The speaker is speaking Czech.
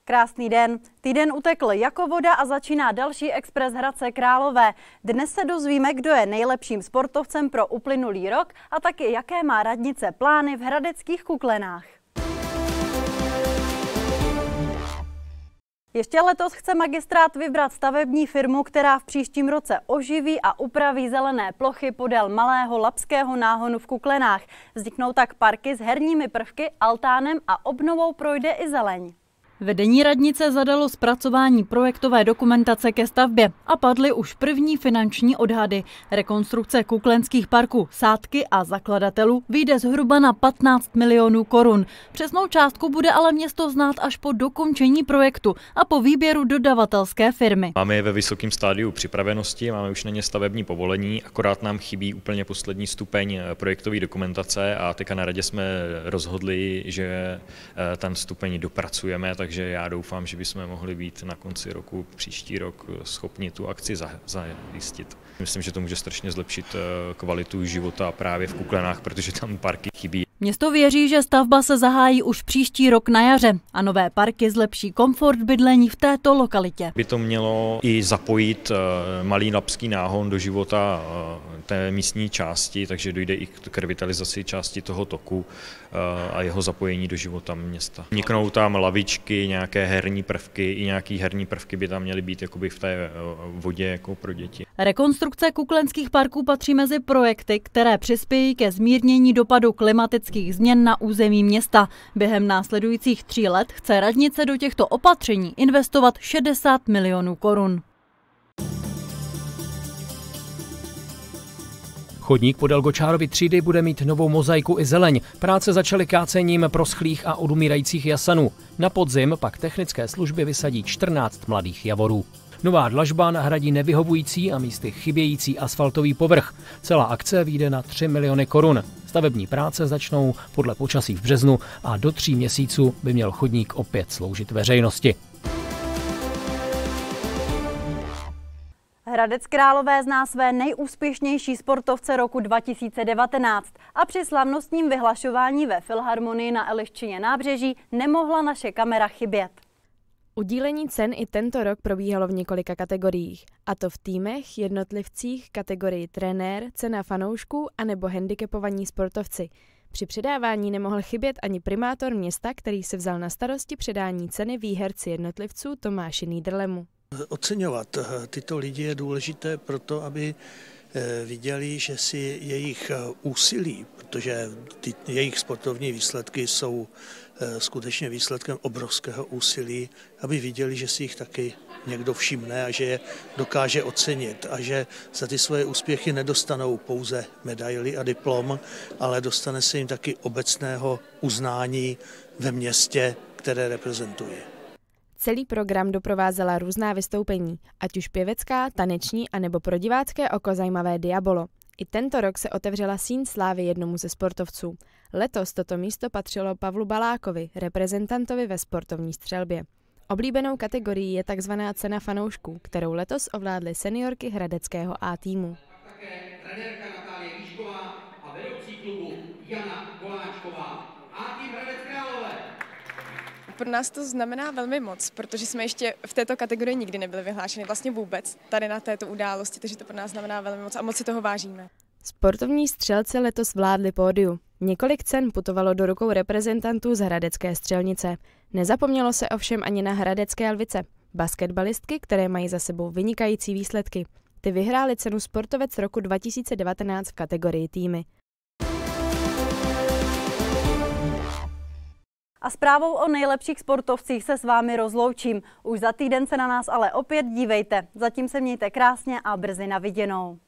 Krásný den. Týden utekl jako voda a začíná další Express Hradce Králové. Dnes se dozvíme, kdo je nejlepším sportovcem pro uplynulý rok a taky jaké má radnice plány v hradeckých kuklenách. Ještě letos chce magistrát vybrat stavební firmu, která v příštím roce oživí a upraví zelené plochy podél malého labského náhonu v Kuklenách. Vzniknou tak parky s herními prvky, altánem a obnovou projde i zeleň. Vedení radnice zadalo zpracování projektové dokumentace ke stavbě a padly už první finanční odhady. Rekonstrukce kuklenských parků, sádky a zakladatelů vyjde zhruba na 15 milionů korun. Přesnou částku bude ale město znát až po dokončení projektu a po výběru dodavatelské firmy. Máme je ve vysokém stádiu připravenosti, máme už na ně stavební povolení, akorát nám chybí úplně poslední stupeň projektové dokumentace a teďka na radě jsme rozhodli, že ten stupeň dopracujeme, takže já doufám, že bychom mohli být na konci roku, příští rok, schopni tu akci zajistit. Myslím, že to může strašně zlepšit kvalitu života právě v Kuklenách, protože tam parky chybí. Město věří, že stavba se zahájí už příští rok na jaře a nové parky zlepší komfort bydlení v této lokalitě. By to mělo i zapojit malý labský náhon do života té místní části, takže dojde i k revitalizaci části toho toku a jeho zapojení do života města. Vzniknou tam lavičky, nějaké herní prvky, i nějaké herní prvky by tam měly být jakoby v té vodě jako pro děti. Rekonstrukce kuklenských parků patří mezi projekty, které přispějí ke zmírnění dopadu klimatických změn na území města. Během následujících 3 let chce radnice do těchto opatření investovat 60 milionů korun. Chodník podél Gočárovy třídy bude mít novou mozaiku i zeleň. Práce začaly kácením proschlých a odumírajících jasanů. Na podzim pak technické služby vysadí 14 mladých javorů. Nová dlažba nahradí nevyhovující a místy chybějící asfaltový povrch. Celá akce vyjde na 3 miliony korun. Stavební práce začnou podle počasí v březnu a do 3 měsíců by měl chodník opět sloužit veřejnosti. Hradec Králové zná své nejúspěšnější sportovce roku 2019 a při slavnostním vyhlašování ve Filharmonii na Eliščině nábřeží nemohla naše kamera chybět. Udílení cen i tento rok probíhalo v několika kategoriích, a to v týmech, jednotlivcích, kategorii trenér, cena fanoušků anebo handicapovaní sportovci. Při předávání nemohl chybět ani primátor města, který se vzal na starosti předání ceny výherci jednotlivců Tomáši Niederlemu. Oceňovat tyto lidi je důležité proto, aby viděli, že si jejich úsilí, protože jejich sportovní výsledky jsou skutečně výsledkem obrovského úsilí, aby viděli, že si jich taky někdo všimne a že je dokáže ocenit a že za ty svoje úspěchy nedostanou pouze medaili a diplom, ale dostane se jim taky obecného uznání ve městě, které reprezentují. Celý program doprovázela různá vystoupení, ať už pěvecká, taneční anebo pro divácké oko zajímavé Diabolo. I tento rok se otevřela síň slávy jednomu ze sportovců. Letos toto místo patřilo Pavlu Balákovi, reprezentantovi ve sportovní střelbě. Oblíbenou kategorií je takzvaná cena fanoušků, kterou letos ovládly seniorky hradeckého A týmu. Také trenérka Natálie Výšková a vedoucí klubu Jana Koláčková. A tým Hradec Králové. Pro nás to znamená velmi moc, protože jsme ještě v této kategorii nikdy nebyli vyhlášeni vlastně vůbec tady na této události, takže to pro nás znamená velmi moc a moc si toho vážíme. Sportovní střelci letos vládli pódiu. Několik cen putovalo do rukou reprezentantů z hradecké střelnice. Nezapomnělo se ovšem ani na hradecké lvice, basketbalistky, které mají za sebou vynikající výsledky. Ty vyhrály cenu Sportovec roku 2019 v kategorii týmy. A zprávou o nejlepších sportovcích se s vámi rozloučím. Už za týden se na nás ale opět dívejte. Zatím se mějte krásně a brzy na viděnou.